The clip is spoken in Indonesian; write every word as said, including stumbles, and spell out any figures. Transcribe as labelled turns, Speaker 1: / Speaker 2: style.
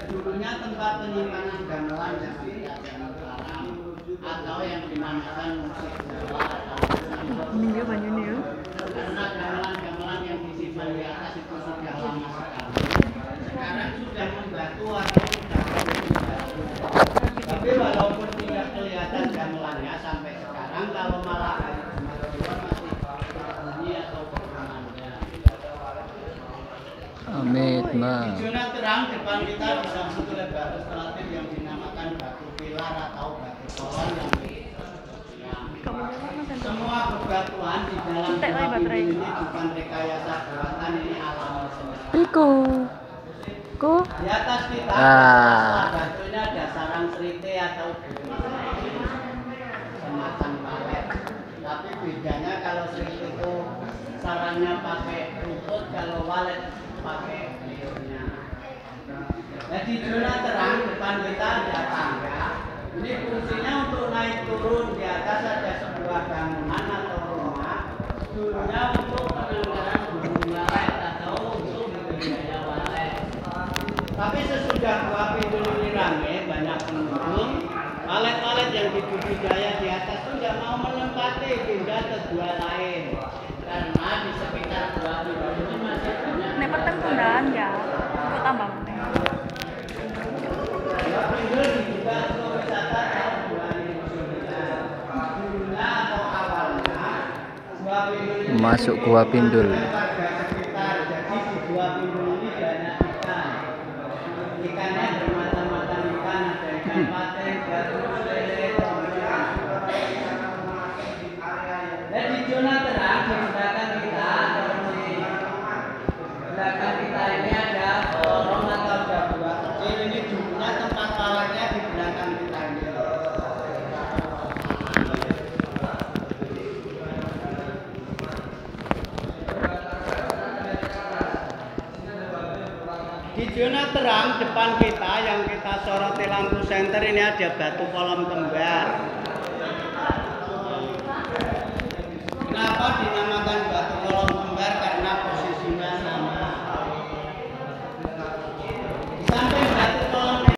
Speaker 1: dulunya tempat penyimpanan gamelan yang kerajaan Mataram atau yang dinamakan musik Jawa atau
Speaker 2: Minggu banyak nih ya.
Speaker 1: karena gamelan-gamelan yang disimpan di atas itu sudah lama sekali. Sekarang sudah membatu atau sudah membatu. Tapi walaupun tidak kelihatan gamelannya sampai sekarang, kalau malah hari Jumat masih berbunyi atau berkumandang.
Speaker 3: Amit mah.
Speaker 1: Di zona terang depan kita disambut oleh batu stelatif yang dinamakan batu pilar atau batu kolon yang semua bebatuan di dalam gua ini bukan rekayasa buatan, ini alami semesta.
Speaker 2: Iku, ku.
Speaker 1: Di atas kita
Speaker 3: Ah.
Speaker 1: batunya ada sarang serite atau semacam palet. Tapi bedanya kalau serite itu sarangnya pakai rumput, kalau walet pakai liurnya. Nah, di zona terang depan kita ada tangga. Ini fungsinya untuk naik turun. Di atas ada sebuah bangunan atau rumah. Dulunya untuk penanggaran burung walet atau untuk budidaya walet. Tapi sesudah Gua Pindul ini ramai, banyak pengunjung, walet-walet yang dibudidaya di atas itu tidak mau menempati, pindah ke gua lain. Karena di sekitar Gua Pindul ini masih banyak.
Speaker 2: Nek peteng tundahan ya, kok tambah meneh.
Speaker 1: Gua Pindul dibuka untuk wisata tahun dua ribu sembilan. Dulunya atau awalnya Gua Pindul ini
Speaker 3: Masuk Gua Pindul.
Speaker 1: warga sekitar. Jadi di Gua Pindul ini banyak ikan. Ikannya bermacam-macam ikan, ada ikan patin, gabus, lele, kemudian dan di zona terang di belakang kita, di belakang kita ini ada lorong atau ada gua kecil. Ini dulunya tempat waletnya di belakang kita ini. Di zona terang depan kita yang kita soroti lampu senter ini ada batu kolom kembar.